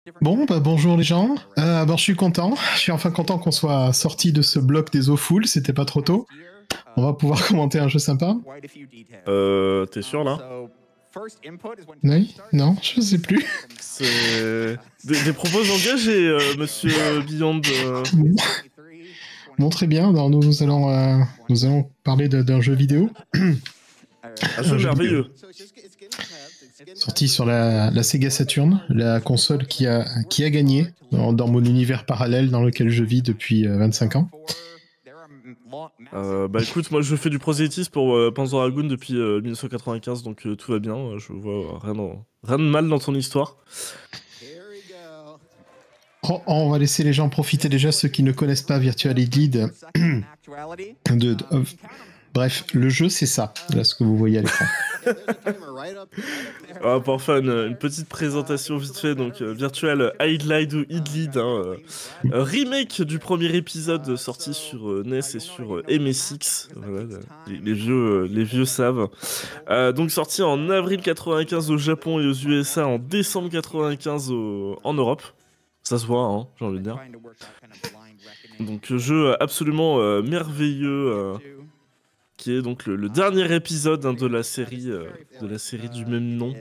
Bon, bah bonjour les gens. Bon, je suis content. Je suis enfin content qu'on soit sorti de ce bloc des eaux foules. C'était pas trop tôt. On va pouvoir commenter un jeu sympa. T'es sûr là? Oui? Non? Je sais plus. C'est des propos engagés, monsieur Beyond. Bon, très bien. Alors, nous allons parler d'un jeu vidéo. Un jeu merveilleux. Sorti sur la Sega Saturn, la console qui a gagné dans mon univers parallèle dans lequel je vis depuis 25 ans. Bah écoute, moi je fais du prosélytisme pour Panzer Dragoon depuis 1995, donc tout va bien. Je vois rien de mal dans ton histoire. Oh, on va laisser les gens profiter déjà, ceux qui ne connaissent pas Virtual Lead. Bref, le jeu c'est ça, là ce que vous voyez à l'écran. Pour faire une petite présentation vite fait, donc Virtual Idlead ou Idlead, remake du premier épisode sorti sur NES et sur MSX, voilà, les vieux savent. Donc sorti en avril 95 au Japon et aux USA, en décembre 95 en Europe. Ça se voit, hein, j'ai envie de dire. Donc jeu absolument merveilleux, qui est donc le dernier épisode de la série du même nom.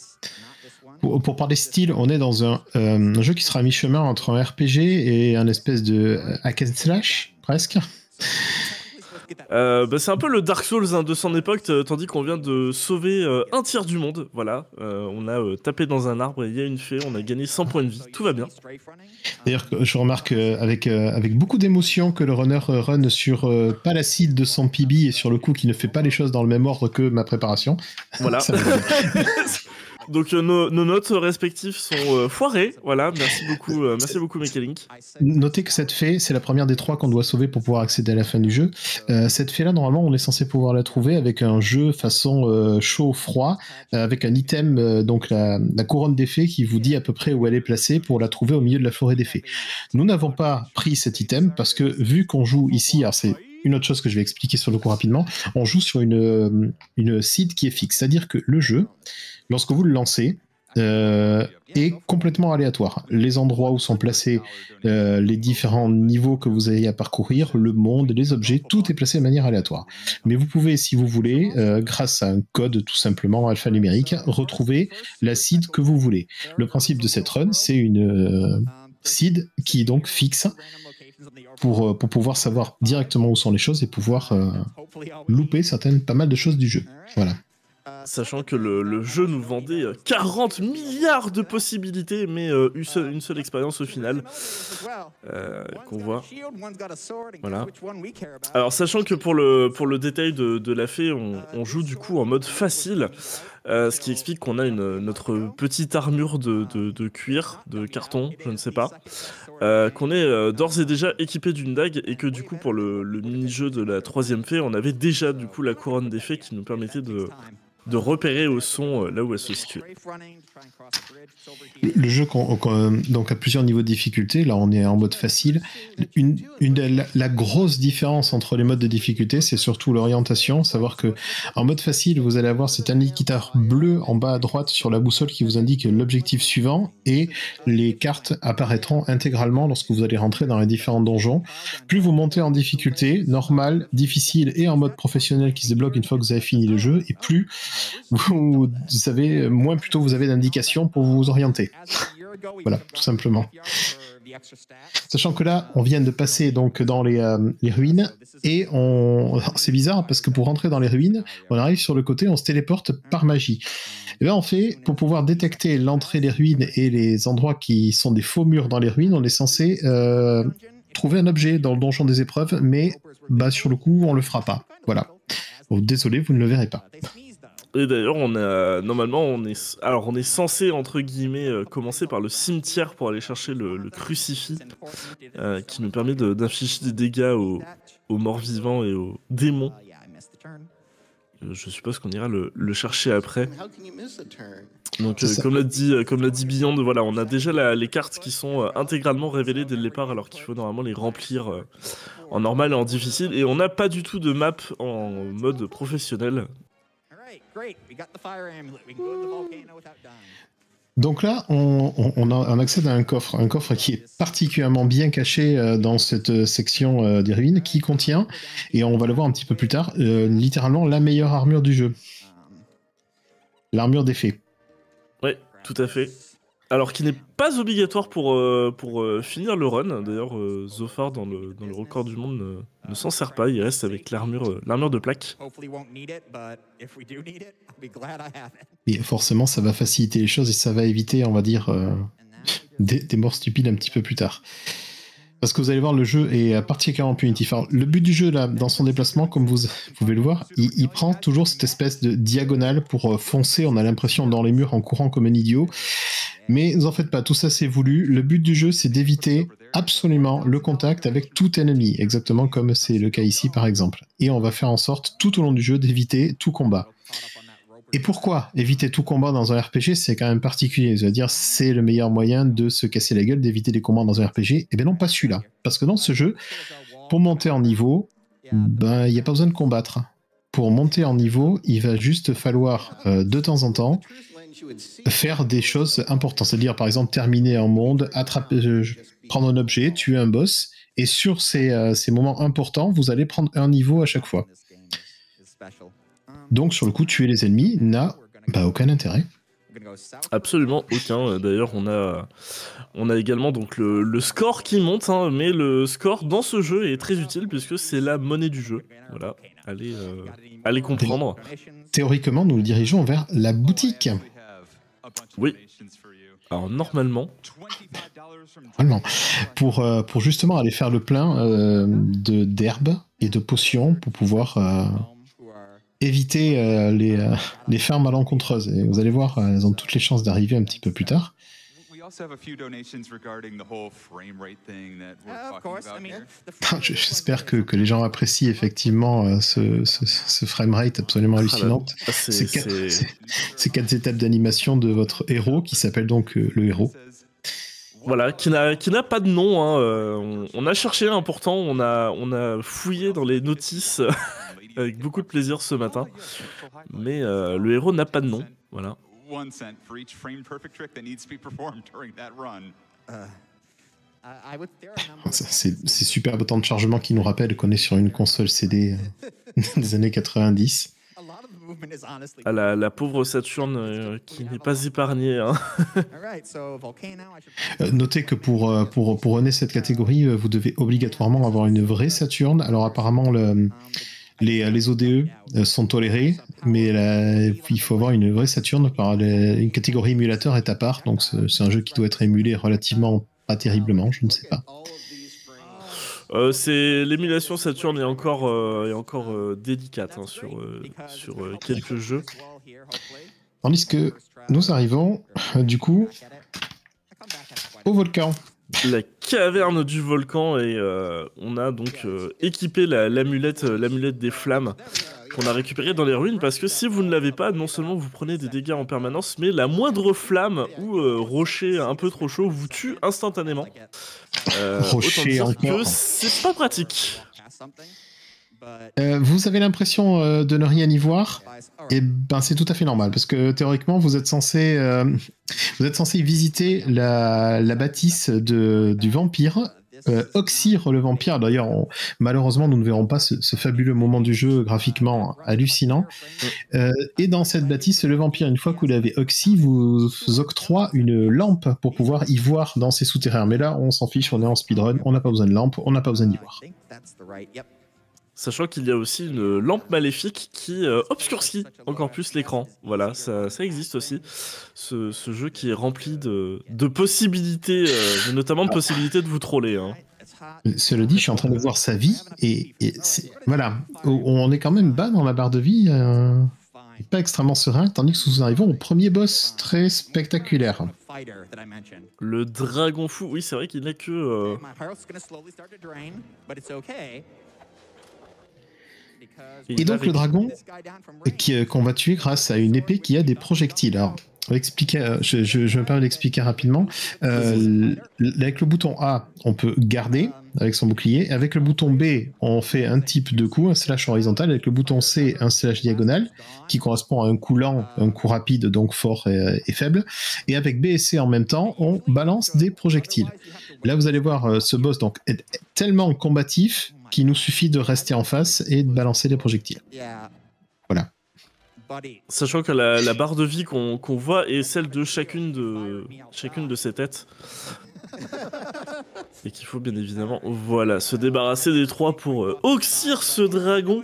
Pour parler style, on est dans un jeu qui sera à mi-chemin entre un RPG et un espèce de hack and slash, presque. C'est un peu le Dark Souls de son époque, tandis qu'on vient de sauver un tiers du monde. Voilà, on a tapé dans un arbre et il y a une fée, on a gagné 100 points de vie, tout va bien. D'ailleurs, je remarque avec beaucoup d'émotion que le runner run sur pas l'acide de son PB et sur le coup qui ne fait pas les choses dans le même ordre que ma préparation. Voilà. Donc nos notes respectives sont foirées. Voilà, merci beaucoup Mekalink. Notez que cette fée, c'est la première des 3 qu'on doit sauver pour pouvoir accéder à la fin du jeu. Cette fée-là, normalement, on est censé pouvoir la trouver avec un jeu façon chaud-froid, avec un item, donc la couronne des fées, qui vous dit à peu près où elle est placée pour la trouver au milieu de la forêt des fées. Nous n'avons pas pris cet item parce que vu qu'on joue ici, alors c'est une autre chose que je vais expliquer sur le coup rapidement, on joue sur une seed qui est fixe, c'est-à-dire que le jeu, lorsque vous le lancez, est complètement aléatoire. Les endroits où sont placés les différents niveaux que vous avez à parcourir, le monde, les objets, tout est placé de manière aléatoire. Mais vous pouvez, si vous voulez, grâce à un code tout simplement alphanumérique, retrouver la seed que vous voulez. Le principe de cette run, c'est une seed qui est donc fixe pour pouvoir savoir directement où sont les choses et pouvoir louper pas mal de choses du jeu. Voilà. Sachant que le jeu nous vendait 40 milliards de possibilités, mais une seule expérience au final, qu'on voit. Voilà. Alors sachant que pour le détail de la fée, on joue du coup en mode facile, ce qui explique qu'on a notre petite armure de cuir, de carton, je ne sais pas, qu'on est d'ores et déjà équipé d'une dague, et que du coup pour le mini-jeu de la troisième fée, on avait déjà du coup la couronne des fées qui nous permettait de repérer au son là où elle se situe. Le jeu donc a plusieurs niveaux de difficulté. Là, on est en mode facile. La grosse différence entre les modes de difficulté, c'est surtout l'orientation. Savoir que en mode facile, vous allez avoir cet indicateur bleu en bas à droite sur la boussole qui vous indique l'objectif suivant, et les cartes apparaîtront intégralement lorsque vous allez rentrer dans les différents donjons. Plus vous montez en difficulté, normal, difficile et en mode professionnel qui se débloque une fois que vous avez fini le jeu, et plus moins plutôt vous avez d'indications pour vous orienter. Voilà, tout simplement. Sachant que là, on vient de passer donc dans les ruines, et c'est bizarre parce que pour rentrer dans les ruines, on arrive sur le côté, on se téléporte par magie. Et bien en fait, pour pouvoir détecter l'entrée des ruines et les endroits qui sont des faux murs dans les ruines, on est censé trouver un objet dans le donjon des épreuves, mais sur le coup, on le fera pas. Voilà. Donc, désolé, vous ne le verrez pas. Et d'ailleurs, normalement, on est censé, entre guillemets, commencer par le cimetière pour aller chercher le crucifix, qui nous permet d'infliger des dégâts aux morts vivants et aux démons. Je suppose qu'on ira le chercher après. Donc, comme l'a dit Beyond, voilà, on a déjà les cartes qui sont intégralement révélées dès le départ, alors qu'il faut normalement les remplir en normal et en difficile. Et on n'a pas du tout de map en mode professionnel. Donc là, on accède à un coffre qui est particulièrement bien caché dans cette section des ruines, qui contient, et on va le voir un petit peu plus tard, littéralement la meilleure armure du jeu. L'armure des fées. Ouais, tout à fait. Alors, qui n'est pas obligatoire pour finir le run. D'ailleurs, Zophar, dans le record du monde, ne s'en sert pas. Il reste avec l'armure de plaque. Et forcément, ça va faciliter les choses et ça va éviter, on va dire, des morts stupides un petit peu plus tard. Parce que vous allez voir, le jeu est particulièrement punitif. Alors, le but du jeu, là, dans son déplacement, comme vous pouvez le voir, il prend toujours cette espèce de diagonale pour foncer, on a l'impression, dans les murs en courant comme un idiot. Mais ne vous en faites pas, tout ça c'est voulu. Le but du jeu, c'est d'éviter absolument le contact avec tout ennemi, exactement comme c'est le cas ici, par exemple. Et on va faire en sorte, tout au long du jeu, d'éviter tout combat. Et pourquoi éviter tout combat dans un RPG? C'est quand même particulier. Je veux dire, c'est le meilleur moyen de se casser la gueule, d'éviter les combats dans un RPG. Eh bien non, pas celui-là. Parce que dans ce jeu, pour monter en niveau, ben, il n'y a pas besoin de combattre. Pour monter en niveau, il va juste falloir, de temps en temps, faire des choses importantes. C'est-à-dire, par exemple, terminer un monde, prendre un objet, tuer un boss, et sur ces moments importants, vous allez prendre un niveau à chaque fois. Donc, sur le coup, tuer les ennemis n'a aucun intérêt. Absolument aucun. D'ailleurs, on a également donc le score qui monte, hein, mais le score dans ce jeu est très utile puisque c'est la monnaie du jeu. Voilà, allez comprendre. Théoriquement, nous le dirigeons vers la boutique. Oui. Alors normalement, pour justement aller faire le plein d'herbes et de potions pour pouvoir éviter les fermes malencontreuses. Et vous allez voir, elles ont toutes les chances d'arriver un petit peu plus tard. J'espère que les gens apprécient effectivement ce framerate absolument hallucinant. Ces 4 étapes d'animation de votre héros, qui s'appelle donc le héros. Voilà, qui n'a pas de nom. Hein. On a cherché, hein, pourtant, on a fouillé dans les notices avec beaucoup de plaisir ce matin. Mais le héros n'a pas de nom. Voilà. C'est super beau temps de chargement qui nous rappelle qu'on est sur une console CD des années 90. Ah, la pauvre Saturn qui n'est pas épargnée. Hein. Notez que pour runner cette catégorie, vous devez obligatoirement avoir une vraie Saturn. Alors apparemment, les ODE sont tolérés, mais il faut avoir une vraie Saturn. Une catégorie émulateur est à part, donc c'est un jeu qui doit être émulé relativement pas terriblement, je ne sais pas. C'est l'émulation Saturn est encore délicate, hein, sur quelques jeux. Tandis que nous arrivons du coup au volcan. La caverne du volcan, et on a donc équipé l'amulette des flammes qu'on a récupérée dans les ruines, parce que si vous ne l'avez pas, non seulement vous prenez des dégâts en permanence, mais la moindre flamme ou rocher un peu trop chaud vous tue instantanément. Rocher autant dire encore. que c'est pas pratique. Vous avez l'impression de ne rien y voir? Et ben c'est tout à fait normal, parce que théoriquement vous êtes censé visiter la bâtisse du vampire, oxyre le vampire. D'ailleurs, malheureusement nous ne verrons pas ce fabuleux moment du jeu graphiquement hallucinant. Et dans cette bâtisse, le vampire, une fois que vous l'avez oxy, vous octroie une lampe pour pouvoir y voir dans ses souterrains. Mais là on s'en fiche, on est en speedrun, on n'a pas besoin de lampe, on n'a pas besoin d'y voir. Sachant qu'il y a aussi une lampe maléfique qui obscurcit encore plus l'écran. Voilà, ça existe aussi. Ce jeu qui est rempli de possibilités, notamment de possibilités de vous troller. Hein. Cela dit, je suis en train de voir sa vie, et voilà, on est quand même bas dans la barre de vie, pas extrêmement serein, tandis que nous arrivons au premier boss très spectaculaire. Le dragon fou, oui, c'est vrai qu'il n'a que... Et donc le dragon qu'on va tuer grâce à une épée qui a des projectiles. Alors, je me permets d'expliquer rapidement. Avec le bouton A, on peut garder avec son bouclier. Avec le bouton B, on fait un type de coup, un slash horizontal. Avec le bouton C, un slash diagonal, qui correspond à un coup lent, un coup rapide, donc fort et faible. Et avec B et C en même temps, on balance des projectiles. Là, vous allez voir ce boss donc, est tellement combatif qu'il nous suffit de rester en face et de balancer des projectiles. Voilà. Sachant que la barre de vie qu'on voit est celle de chacune de ces têtes. Et qu'il faut bien évidemment, voilà, se débarrasser des 3 pour oxyre ce dragon.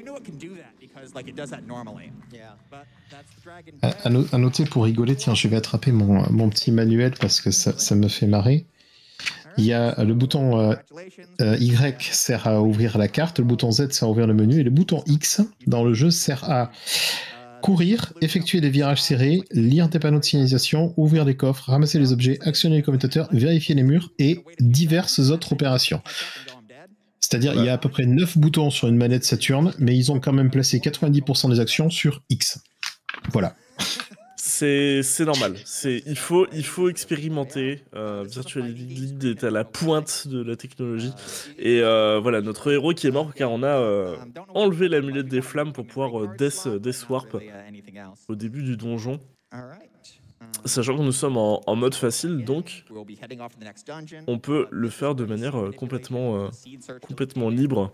À noter pour rigoler, tiens, je vais attraper mon petit manuel parce que ça me fait marrer. Il y a le bouton Y sert à ouvrir la carte, le bouton Z sert à ouvrir le menu, et le bouton X dans le jeu sert à courir, effectuer des virages serrés, lire des panneaux de signalisation, ouvrir des coffres, ramasser les objets, actionner les commutateurs, vérifier les murs et diverses autres opérations. C'est-à-dire il y a à peu près 9 boutons sur une manette Saturn, mais ils ont quand même placé 90% des actions sur X. Voilà. C'est normal. Il faut expérimenter. Virtual League est à la pointe de la technologie. Et voilà, notre héros qui est mort car on a enlevé l'amulette des flammes pour pouvoir Death Warp au début du donjon. Sachant que nous sommes en mode facile, donc on peut le faire de manière complètement libre.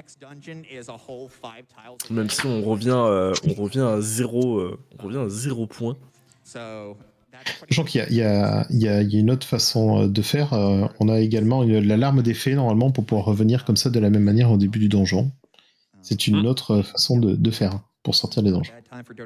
Même si on revient à 0 points. Sachant qu'il y a une autre façon de faire. On a également l'alarme des fées, normalement, pour pouvoir revenir comme ça de la même manière au début du donjon. C'est une autre façon de faire pour sortir des donjons.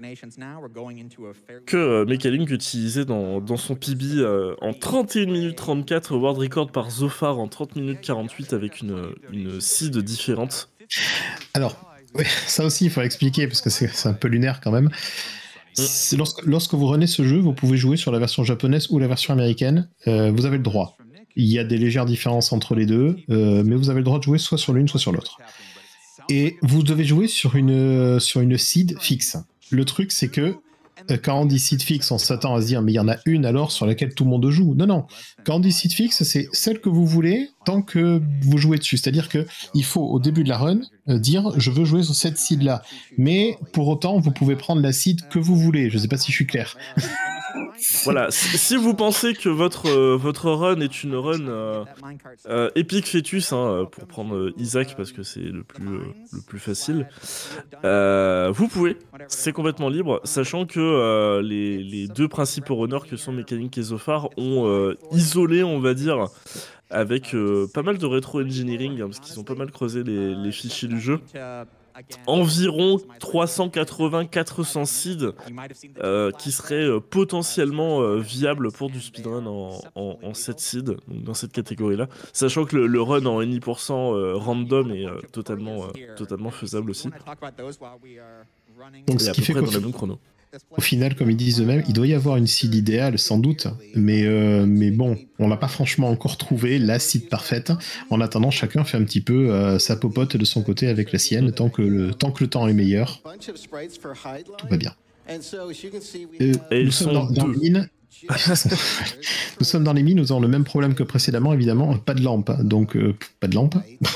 Que Mechalink utilisait dans son PB en 31 minutes 34, world record par Zophar en 30 minutes 48 avec une seed différente. Alors, oui, ça aussi il faut expliquer parce que c'est un peu lunaire quand même. Lorsque vous renez ce jeu, vous pouvez jouer sur la version japonaise ou la version américaine. Vous avez le droit. Il y a des légères différences entre les deux, mais vous avez le droit de jouer soit sur l'une, soit sur l'autre. Et vous devez jouer sur une seed fixe. Le truc, c'est que quand on dit seed fixe, on s'attend à se dire mais il y en a une alors sur laquelle tout le monde joue. Non. Quand on dit seed fixe, c'est celle que vous voulez tant que vous jouez dessus. C'est-à-dire que il faut au début de la run dire je veux jouer sur cette seed là. Mais pour autant, vous pouvez prendre la seed que vous voulez. Je ne sais pas si je suis clair. Voilà, si vous pensez que votre run est une run Epic Fetus, pour prendre Isaac parce que c'est le plus facile, vous pouvez, c'est complètement libre, sachant que les 2 principaux runners que sont Mechalink et Zophar ont isolé, on va dire, avec pas mal de rétro-engineering, parce qu'ils ont pas mal creusé les fichiers du jeu. Environ 380-400 seeds qui seraient potentiellement viables pour du speedrun en 7 seeds, donc dans cette catégorie-là. Sachant que le run en any% random est totalement faisable aussi. Donc, ce qui fait dans la même chrono. Au final, comme ils disent eux-mêmes, il doit y avoir une seed idéale, sans doute, mais bon, on l'a pas franchement encore trouvé, la seed parfaite. En attendant, chacun fait un petit peu sa popote de son côté avec la sienne, tant que le temps est meilleur. Tout va bien. Et nous sommes dans les mines. Nous sommes dans les mines, nous avons le même problème que précédemment, évidemment, pas de lampe. Donc, pas de lampe.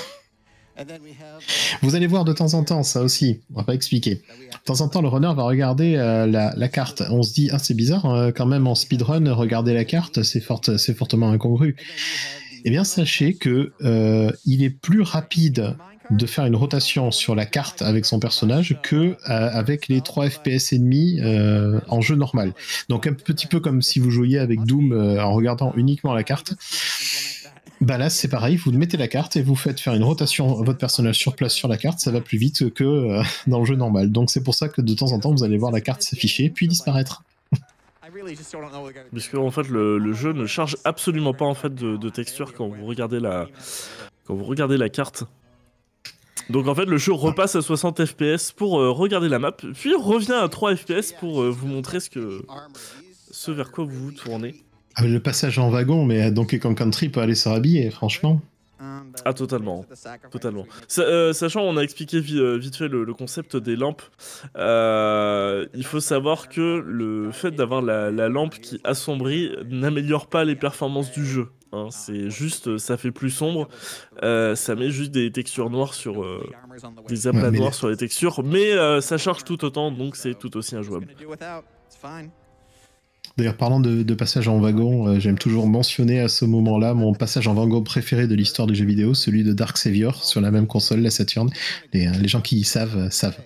Vous allez voir de temps en temps, ça aussi, on va pas expliquer. De temps en temps, le runner va regarder la carte. On se dit, ah c'est bizarre, quand même en speedrun, regarder la carte, c'est fortement incongru. Eh bien, sachez que il est plus rapide de faire une rotation sur la carte avec son personnage que avec les 3 FPS ennemis en jeu normal. Donc un petit peu comme si vous jouiez avec Doom en regardant uniquement la carte. Bah là c'est pareil, vous mettez la carte et vous faites faire une rotation à votre personnage sur place sur la carte, ça va plus vite que dans le jeu normal. Donc c'est pour ça que de temps en temps vous allez voir la carte s'afficher puis disparaître. Puisque en fait le jeu ne charge absolument pas en fait de texture quand vous regardez la carte. Donc en fait le jeu repasse à 60 fps pour regarder la map, puis revient à 3 fps pour vous montrer ce vers quoi vous vous tournez. Ah, le passage en wagon, mais Donkey Kong Country peut aller se rhabiller, franchement. Ah, totalement. Totalement. Sachant, on a expliqué vite fait le concept des lampes. Il faut savoir que le fait d'avoir la lampe qui assombrit n'améliore pas les performances du jeu. Hein. C'est juste, ça fait plus sombre. Ça met juste des textures noires sur... des aplats noirs sur les textures. Mais ça charge tout autant, donc c'est tout aussi injouable. D'ailleurs, parlant de passage en wagon, j'aime toujours mentionner à ce moment-là mon passage en wagon préféré de l'histoire du jeu vidéo, celui de Dark Savior sur la même console, la Saturn. Les gens qui savent.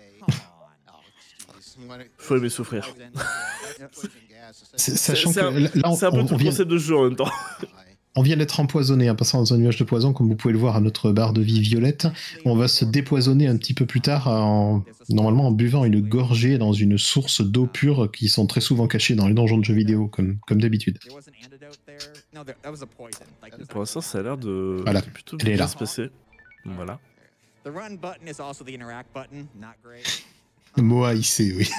Faut aimer souffrir. Sachant que là, c'est un peu tout le concept de jeu en même temps. On vient d'être empoisonné en passant dans un nuage de poison, comme vous pouvez le voir à notre barre de vie violette. On va se dépoisonner un petit peu plus tard, normalement en buvant une gorgée dans une source d'eau pure qui sont très souvent cachées dans les donjons de jeux vidéo, comme d'habitude. Pour l'instant, ça a l'air de plutôt bien se passer. Voilà. Moa, il sait, oui.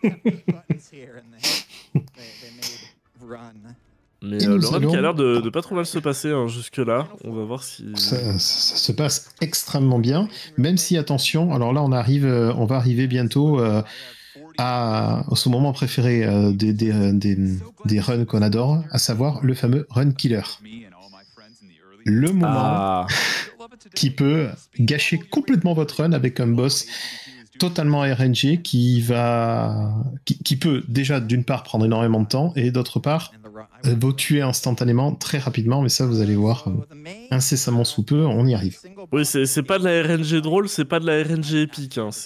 Mais le run qui a l'air de pas trop mal se passer hein, jusque-là. On va voir si... Ça se passe extrêmement bien. Même si, attention, alors là, on va arriver bientôt à ce moment préféré des runs qu'on adore, à savoir le fameux run killer. Le moment qui peut gâcher complètement votre run avec un boss totalement RNG qui peut déjà d'une part prendre énormément de temps et d'autre part vous tuer instantanément très rapidement, mais ça vous allez voir incessamment sous peu, on y arrive. Oui, c'est pas de la RNG drôle, c'est pas de la RNG épique, hein.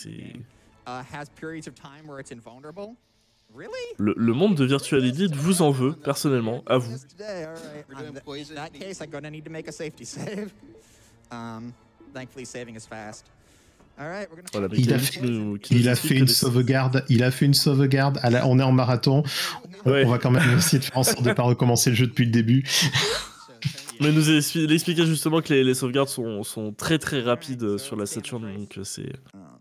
Le monde de Virtual Edit vous en veut, personnellement, à vous. Voilà, il a fait une sauvegarde. On est en marathon. Ouais. On va quand même essayer de faire en sorte de ne pas recommencer le jeu depuis le début. Mais nous il expliquait justement que les sauvegardes sont très très rapides sur la Saturn, donc c'est...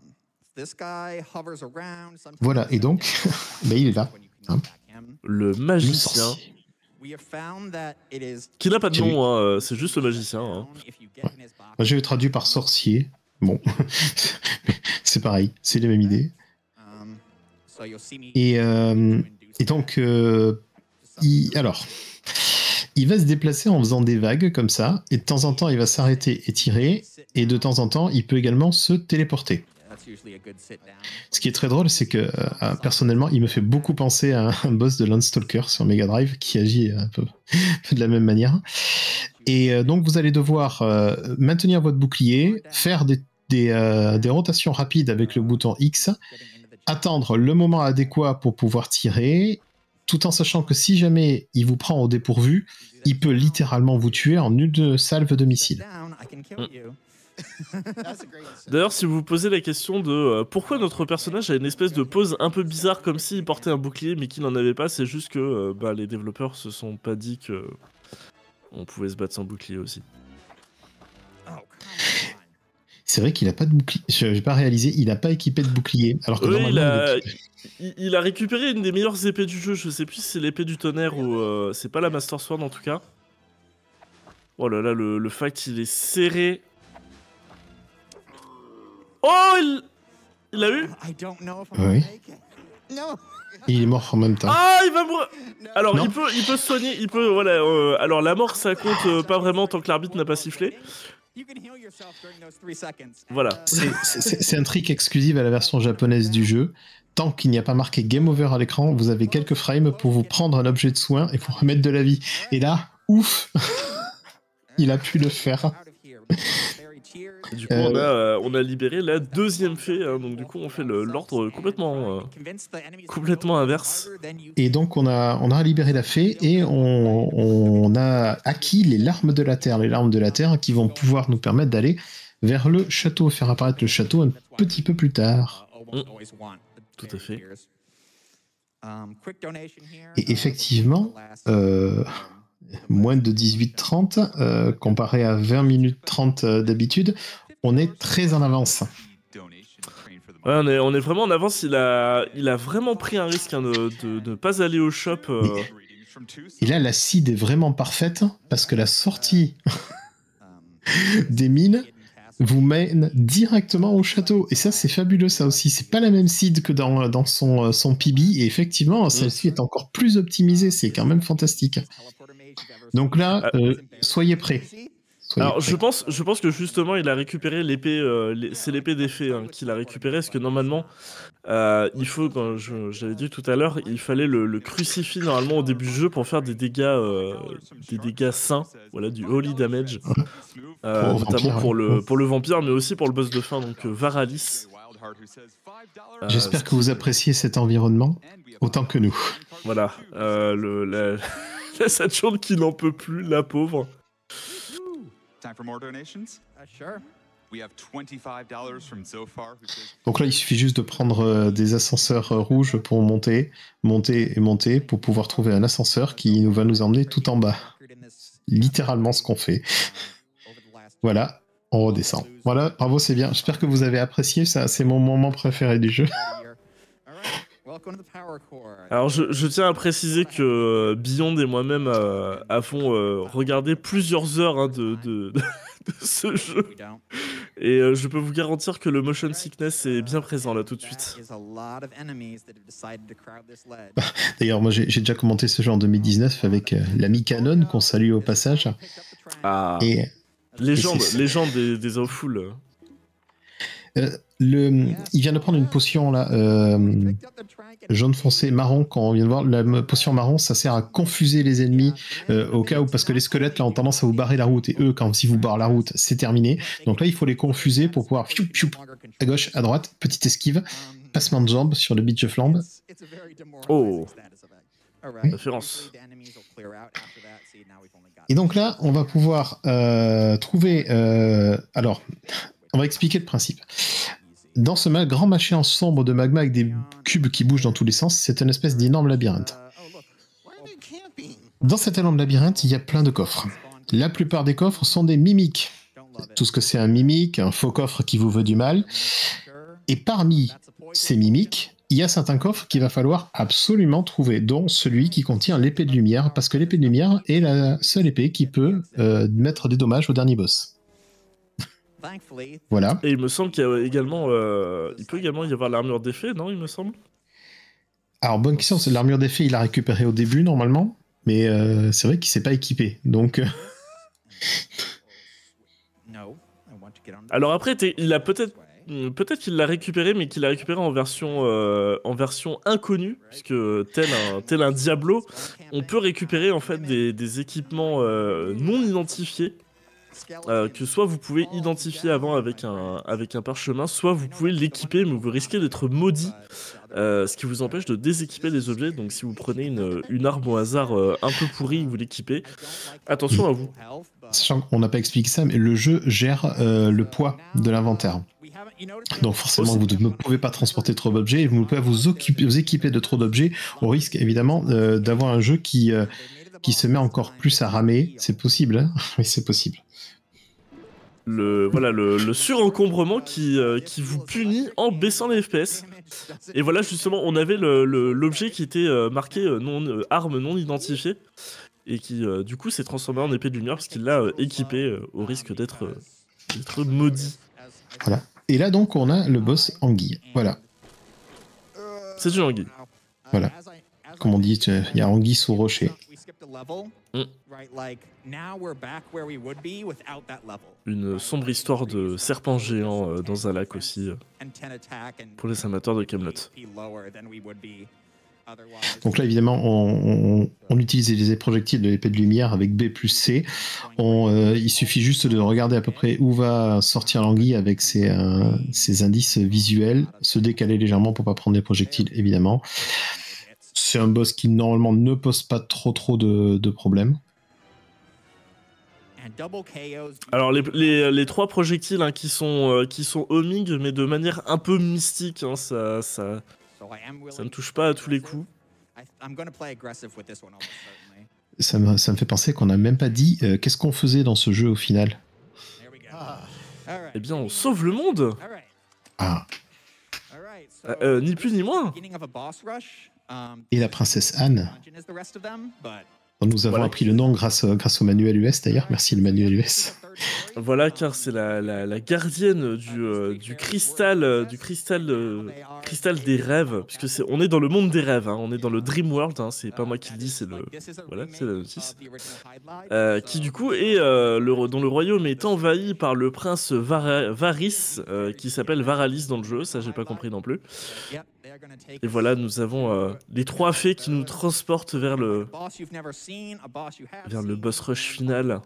Voilà, et donc, il est là. Hein. Le magicien. Qui n'a pas de nom, hein, c'est juste le magicien. Hein. Ouais. Moi, je l'ai traduit par sorcier. Bon, c'est pareil, c'est les mêmes idées. Et donc, il va se déplacer en faisant des vagues comme ça, et de temps en temps, il va s'arrêter et tirer, et de temps en temps, il peut également se téléporter. Ce qui est très drôle, c'est que personnellement, il me fait beaucoup penser à un boss de Landstalker sur Mega Drive qui agit un peu de la même manière. Et donc, vous allez devoir maintenir votre bouclier, faire des rotations rapides avec le bouton X, attendre le moment adéquat pour pouvoir tirer, tout en sachant que si jamais il vous prend au dépourvu, il peut littéralement vous tuer en une salve de missiles. D'ailleurs, si vous vous posez la question de pourquoi notre personnage a une espèce de pose un peu bizarre comme s'il portait un bouclier mais qu'il n'en avait pas, c'est juste que les développeurs se sont pas dit que on pouvait se battre sans bouclier aussi. C'est vrai qu'il a pas de bouclier. J'ai pas réalisé, il a pas équipé de bouclier. Alors que normalement, il a récupéré une des meilleures épées du jeu. Je sais plus si c'est l'épée du tonnerre ou c'est pas la Master Sword en tout cas. Oh là là, le fact il est serré. Oh, il l'a eu. Oui. Il est mort en même temps. Ah, il va mourir. Alors, il peut se soigner, voilà. Alors, la mort, ça compte pas vraiment tant que l'arbitre n'a pas sifflé. Voilà. C'est un trick exclusif à la version japonaise du jeu. Tant qu'il n'y a pas marqué Game Over à l'écran, vous avez quelques frames pour vous prendre un objet de soin et pour remettre de la vie. Et là, ouf, il a pu le faire. Du coup, on a libéré la deuxième fée, hein, donc du coup, on fait l'ordre complètement inverse. Et donc, on a libéré la fée et on a acquis les larmes de la terre. Les larmes de la terre qui vont pouvoir nous permettre d'aller vers le château, faire apparaître le château un petit peu plus tard. Tout à fait. Et effectivement... moins de 18h30, comparé à 20 minutes 30 d'habitude, on est très en avance. Ouais, on est vraiment en avance. Il a vraiment pris un risque hein, de ne pas aller au shop. Et là, la seed est vraiment parfaite parce que la sortie des mines vous mène directement au château. Et ça, c'est fabuleux, ça aussi. C'est pas la même seed que dans son PB. Et effectivement, celle-ci est encore plus optimisée. C'est quand même fantastique. Donc là, soyez prêts. Alors, je pense que justement, il a récupéré l'épée. C'est l'épée d'effet qu'il a récupéré. Parce que normalement, il faut, comme j'avais dit tout à l'heure, il fallait le crucifix normalement au début du jeu pour faire des dégâts sains. Voilà, du holy damage. Notamment pour le vampire, mais aussi pour le boss de fin, donc Varalis. J'espère que vous appréciez cet environnement autant que nous. Voilà, la Saturne qui n'en peut plus, la pauvre. Donc là, il suffit juste de prendre des ascenseurs rouges pour monter, pour pouvoir trouver un ascenseur qui va nous emmener tout en bas. Littéralement ce qu'on fait. Voilà, on redescend. Voilà, bravo, c'est bien. J'espère que vous avez apprécié ça. C'est mon moment préféré du jeu. Alors, je tiens à préciser que Beyond et moi-même avons regardé plusieurs heures de ce jeu. Et je peux vous garantir que le motion sickness est bien présent là tout de suite. D'ailleurs, moi j'ai déjà commenté ce jeu en 2019 avec l'ami Canon, qu'on salue au passage. Ah, et légende des Awful. Il vient de prendre une potion là, jaune foncé, marron, quand on vient de voir. La potion marron, ça sert à confuser les ennemis au cas où, parce que les squelettes là ont tendance à vous barrer la route, et eux, si vous barrent la route, c'est terminé. Donc là, il faut les confuser pour pouvoir à gauche, à droite, petite esquive, passement de jambes sur le beach of flambe. Oh, référence. Et donc là, on va pouvoir trouver. Alors, on va expliquer le principe. Dans ce grand machin sombre de magma avec des cubes qui bougent dans tous les sens, c'est une espèce d'énorme labyrinthe. Dans cet énorme labyrinthe, il y a plein de coffres. La plupart des coffres sont des mimiques. Tout ce que c'est un mimique, un faux coffre qui vous veut du mal. Et parmi ces mimiques, il y a certains coffres qu'il va falloir absolument trouver, dont celui qui contient l'épée de lumière, parce que l'épée de lumière est la seule épée qui peut mettre des dommages au dernier boss. Voilà. Et il me semble qu'il y a également, il peut également y avoir l'armure d'effet, non, il me semble. Alors, bonne question, c'est l'armure d'effet, il l'a récupéré au début, normalement, mais c'est vrai qu'il s'est pas équipé, donc... Alors après, il a peut-être qu'il l'a récupéré, mais qu'il l'a récupéré en version inconnue, puisque tel un Diablo, on peut récupérer en fait des équipements non identifiés. Que soit vous pouvez identifier avant avec un parchemin, soit vous pouvez l'équiper, mais vous risquez d'être maudit, ce qui vous empêche de déséquiper des objets. Donc si vous prenez une arme au hasard un peu pourrie, vous l'équipez, attention à vous. Sachant qu'on n'a pas expliqué ça, mais le jeu gère le poids de l'inventaire. Donc forcément, vous ne pouvez pas transporter trop d'objets, et vous ne pouvez pas vous équiper de trop d'objets, au risque évidemment d'avoir un jeu qui se met encore plus à ramer. C'est possible, hein. Oui, c'est possible. Le surencombrement qui vous punit en baissant les FPS. Et voilà, justement, on avait l'objet qui était marqué arme non identifiée, et qui du coup s'est transformé en épée de lumière parce qu'il l'a équipé au risque d'être maudit. Voilà. Et là donc on a le boss anguille. Voilà. C'est une anguille. Voilà. Comme on dit, il y a anguille sous rocher. Une sombre histoire de serpent géant dans un lac aussi, pour les amateurs de Camelot. Donc là évidemment on utilise les projectiles de l'épée de lumière avec B plus C. Il suffit juste de regarder à peu près où va sortir l'anguille avec ses indices visuels, se décaler légèrement pour pas prendre des projectiles évidemment. C'est un boss qui normalement ne pose pas trop de problèmes. Alors les trois projectiles qui sont homing, mais de manière un peu mystique, hein, ça ne touche pas à tous les coups. Ça me fait penser qu'on n'a même pas dit qu'est-ce qu'on faisait dans ce jeu au final. Eh bien, on sauve le monde. Ah. Ni plus ni moins. Et la princesse Anne, dont nous avons appris le nom grâce au manuel US d'ailleurs. Merci le manuel US. Voilà, car c'est la gardienne du cristal des rêves, puisque on est dans le monde des rêves, hein, on est dans le Dream World, hein, c'est pas moi qui le dis, voilà, c'est la notice, qui du coup est dont le royaume est envahi par le prince Varys, qui s'appelle Varalis dans le jeu, ça j'ai pas compris non plus. Et voilà, nous avons les 3 fées qui nous transportent vers le boss rush final.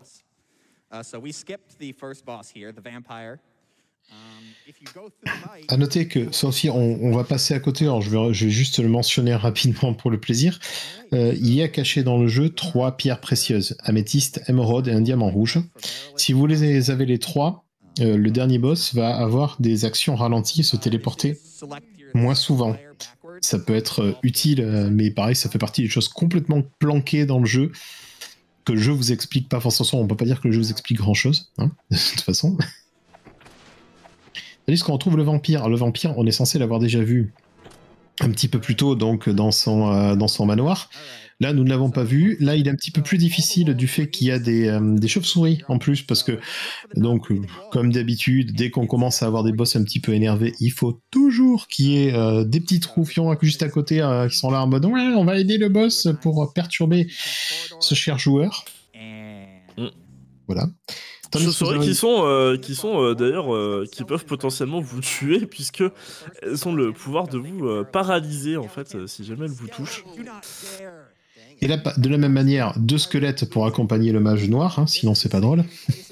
À noter que, Sophie, on va passer à côté, alors je vais juste le mentionner rapidement pour le plaisir. Il y a caché dans le jeu 3 pierres précieuses, améthyste, émeraude et un diamant rouge. Si vous les avez les 3, le dernier boss va avoir des actions ralenties et se téléporter moins souvent. Ça peut être utile, mais pareil, ça fait partie des choses complètement planquées dans le jeu, que le jeu vous explique pas forcément. On peut pas dire que le jeu vous explique grand chose, hein, de toute façon. Tandis qu'on retrouve le vampire. Le vampire, on est censé l'avoir déjà vu un petit peu plus tôt, donc dans son manoir. Là, nous ne l'avons pas vu. Là, il est un petit peu plus difficile du fait qu'il y a des chauves-souris en plus, parce que, donc, comme d'habitude, dès qu'on commence à avoir des boss un petit peu énervés, il faut toujours qu'il y ait des petits troufions juste à côté qui sont là en mode « Ouais, on va aider le boss pour perturber ce cher joueur. » Voilà. Chauves-souris qui sont d'ailleurs qui peuvent potentiellement vous tuer, puisque elles ont le pouvoir de vous paralyser en fait si jamais elles vous touchent. Et là, de la même manière, 2 squelettes pour accompagner le mage noir, hein, sinon c'est pas drôle.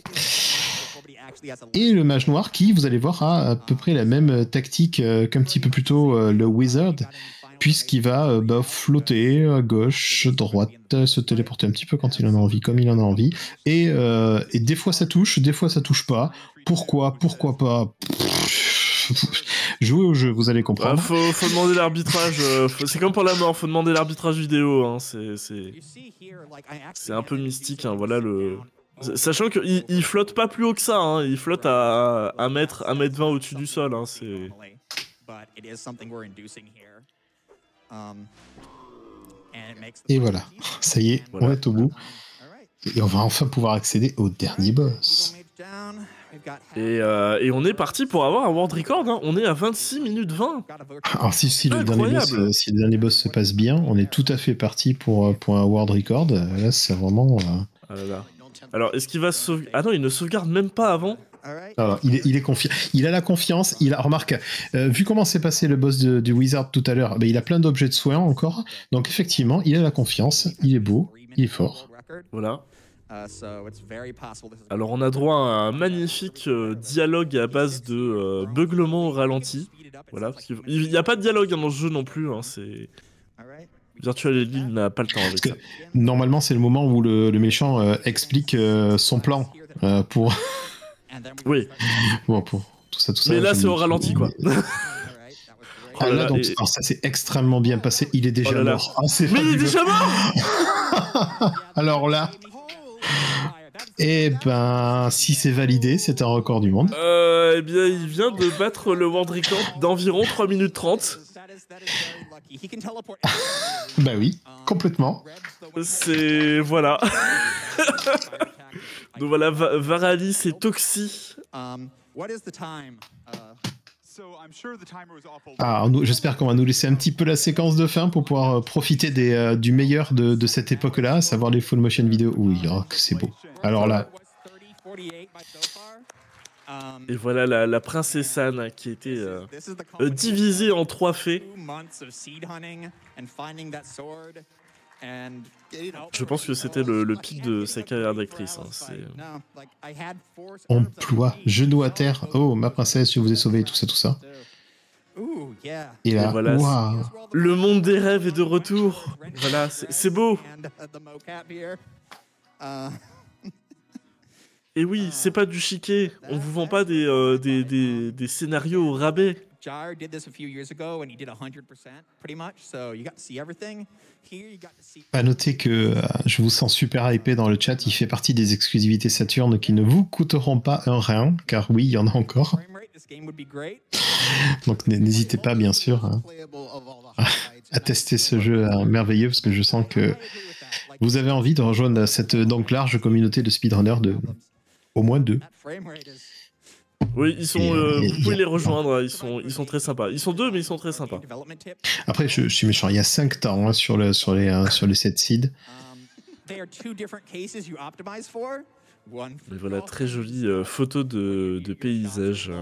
Et le mage noir qui, vous allez voir, a à peu près la même tactique qu'un petit peu plus tôt le wizard, puisqu'il va flotter à gauche, droite, se téléporter un petit peu quand il en a envie, comme il en a envie. Et des fois ça touche, des fois ça touche pas. Pourquoi pas? Jouez au jeu, vous allez comprendre. Faut demander l'arbitrage. C'est comme pour la mort, faut demander l'arbitrage vidéo. Hein, c'est un peu mystique. Hein, voilà sachant qu'il flotte pas plus haut que ça. Hein, il flotte à 1m20 au-dessus du sol. Hein, Et voilà, ça y est, on est au bout. Et on va enfin pouvoir accéder au dernier boss. Et on est parti pour avoir un world record, hein. On est à 26 minutes 20. Alors si le dernier boss se passe bien, on est tout à fait parti pour un world record. Là, c'est vraiment... Ah là là. Alors, est-ce qu'il va Ah non, il ne sauvegarde même pas avant. Alors, il est confiant. Il a la confiance. Remarque, vu comment s'est passé le boss du Wizard tout à l'heure, il a plein d'objets de soin encore. Donc effectivement, il a la confiance. Il est beau. Il est fort. Voilà. Alors on a droit à un magnifique dialogue à base de beuglements au ralenti. Voilà, parce qu'il n'y a pas de dialogue dans ce jeu non plus. Hein, c'est... Virtual Elite n'a pas le temps avec ça. Normalement, c'est le moment où le méchant explique son plan pour... Oui. Bon, pour tout ça. Mais là, c'est au ralenti, quoi. Là, donc, alors ça s'est extrêmement bien passé. Il est déjà mort. Mais il est déjà mort. Alors là... Eh ben, si c'est validé, c'est un record du monde. Eh bien, il vient de battre le world record d'environ 3 minutes 30. Bah oui, complètement. C'est... Voilà. Donc voilà, Varalis et Toxi. J'espère qu'on va nous laisser un petit peu la séquence de fin pour pouvoir profiter du meilleur de cette époque-là, à savoir les full motion vidéo. Oui, oh, que c'est beau. Alors là... Et voilà la princesse Anne qui a été divisée en 3 fées. Je pense que c'était le pic de sa carrière d'actrice. Hein. Emploi, genou à terre. Oh, ma princesse, je vous ai sauvé, tout ça. Et là, voilà, wow. Le monde des rêves est de retour. Voilà, c'est beau. Et oui, c'est pas du chiquet. On vous vend pas des scénarios au rabais. À noter que je vous sens super hypé dans le chat. Il fait partie des exclusivités Saturn qui ne vous coûteront pas un rein, car oui, il y en a encore. Donc n'hésitez pas, bien sûr, à tester ce jeu merveilleux, parce que je sens que vous avez envie de rejoindre cette donc large communauté de speedrunners Au moins 2. Oui, ils sont. Vous pouvez les rejoindre. Ils sont très sympas. Ils sont 2, mais ils sont très sympas. Après, je suis méchant. Il y a 5 temps hein, sur les 7 seeds. Mais voilà, très jolie photo de paysage.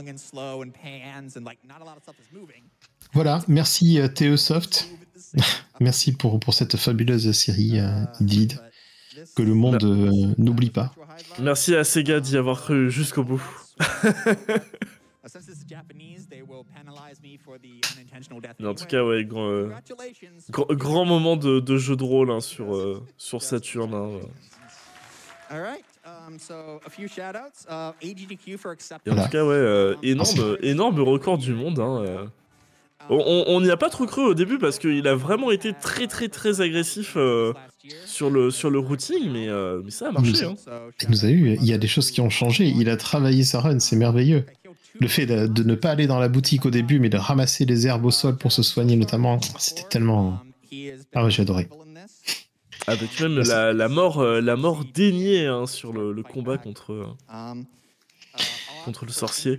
Voilà, merci TE-Soft. Merci pour cette fabuleuse série Idlid que le monde n'oublie pas. Merci à Sega d'y avoir cru jusqu'au bout. Mais en tout cas, ouais, grand moment de jeu de rôle hein, sur Saturn. Hein. Et en tout cas, ouais, énorme record du monde. Hein, On n'y a pas trop cru au début parce qu'il a vraiment été très agressif sur le routing, mais ça a marché. Il y a des choses qui ont changé. Il a travaillé sa run, c'est merveilleux. Le fait de ne pas aller dans la boutique au début, mais de ramasser les herbes au sol pour se soigner notamment, c'était tellement... Ah ouais, j'ai adoré. Avec même la mort déniée hein, sur le combat contre le sorcier.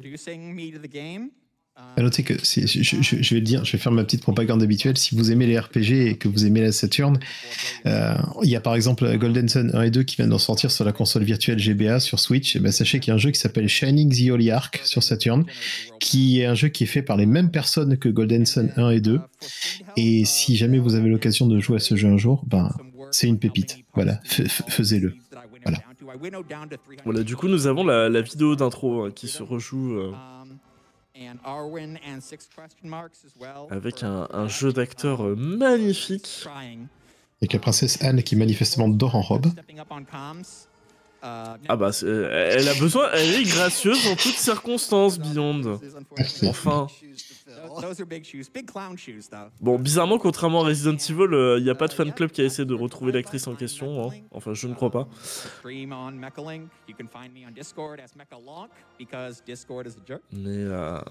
À noter que je vais le dire, je vais faire ma petite propagande habituelle. Si vous aimez les RPG et que vous aimez la Saturn, il y a par exemple Golden Sun 1 et 2 qui viennent d'en sortir sur la console virtuelle GBA sur Switch. Et ben, sachez qu'il y a un jeu qui s'appelle Shining the Holy Ark sur Saturn, qui est un jeu qui est fait par les mêmes personnes que Golden Sun 1 et 2. Et si jamais vous avez l'occasion de jouer à ce jeu un jour, ben, c'est une pépite. Voilà, faisez-le. Voilà, du coup, nous avons la vidéo d'intro qui se rejoue. Avec un jeu d'acteur magnifique. Avec la princesse Anne qui manifestement dort en robe. Ah bah, elle est gracieuse en toutes circonstances, Beyond. Enfin. Bon, bizarrement, contrairement à Resident Evil, il n'y a pas de fan club qui a essayé de retrouver l'actrice en question. Hein. Enfin, je ne crois pas. Mais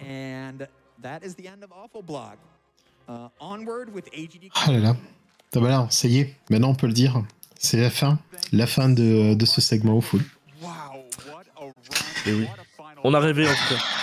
ah là là. Ah bah là, ça y est, maintenant on peut le dire. C'est la fin de ce segment au full. Et oui. On a rêvé en tout cas.